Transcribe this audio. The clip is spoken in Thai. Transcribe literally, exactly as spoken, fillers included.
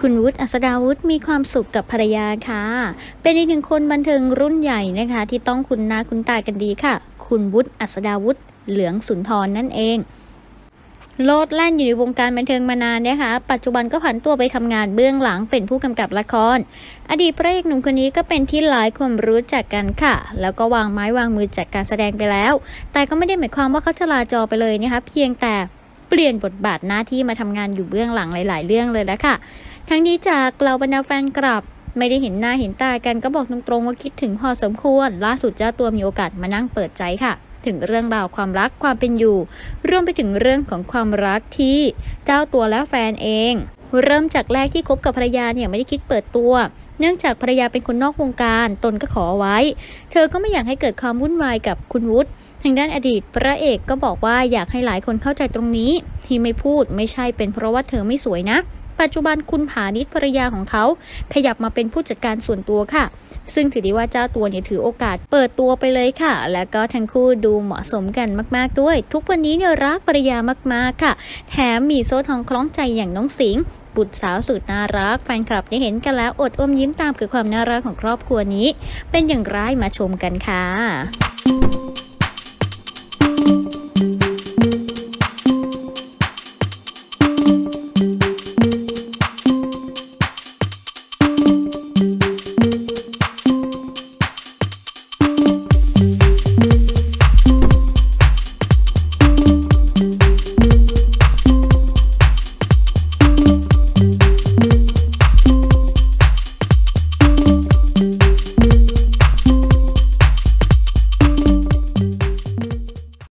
คุณวุฒิอัศดาวุฒิมีความสุขกับภรรยาค่ะเป็นอีกหนึ่งคนบันเทิงรุ่นใหญ่นะคะที่ต้องคุ้นหน้าคุ้นตากันดีค่ะคุณวุฒิอัศดาวุฒิเหลืองสุนทรนั่นเองโลดแล่นอยู่ในวงการบันเทิงมานานนะคะปัจจุบันก็ผันตัวไปทำงานเบื้องหลังเป็นผู้กำกับละครอดีตพระเอกหนุ่มคนนี้ก็เป็นที่หลายคนรู้จักกันค่ะแล้วก็วางไม้วางมือจากการแสดงไปแล้วแต่ก็ไม่ได้หมายความว่าเขาจะลาจอไปเลยนะคะเพียงแต่เปลี่ยนบทบาทหน้าที่มาทำงานอยู่เบื้องหลังหลายๆเรื่องเลยแล้วค่ะทั้งนี้จากเหล่าบรรดาแฟนคลับไม่ได้เห็นหน้าเห็นตากันก็บอกตรงๆว่าคิดถึงพอสมควรล่าสุดเจ้าตัวมีโอกาสมานั่งเปิดใจค่ะถึงเรื่องราวความรักความเป็นอยู่รวมไปถึงเรื่องของความรักที่เจ้าตัวและแฟนเองเริ่มจากแรกที่คบกับภรรยาเนี่ยไม่ได้คิดเปิดตัวเนื่องจากภรรยาเป็นคนนอกวงการตนก็ขอไว้เธอก็ไม่อยากให้เกิดความวุ่นวายกับคุณวุฒิทางด้านอดีตพระเอกก็บอกว่าอยากให้หลายคนเข้าใจตรงนี้ที่ไม่พูดไม่ใช่เป็นเพราะว่าเธอไม่สวยนะปัจจุบันคุณผานิชภรรยาของเขาขยับมาเป็นผู้จัดการส่วนตัวค่ะซึ่งถือได้ว่าเจ้าตัวเนี่ยถือโอกาสเปิดตัวไปเลยค่ะแล้วก็ทั้งคู่ดูเหมาะสมกันมากๆด้วยทุกวันนี้เนี่ยรักภรรยามากๆค่ะแถมมีโซ่ทองคล้องใจอย่างน้องสิงห์บุตรสาวสุดน่ารักแฟนคลับได้เห็นกันแล้วอดอมยิ้มตามกับความน่ารักของครอบครัวนี้เป็นอย่างไรมาชมกันค่ะ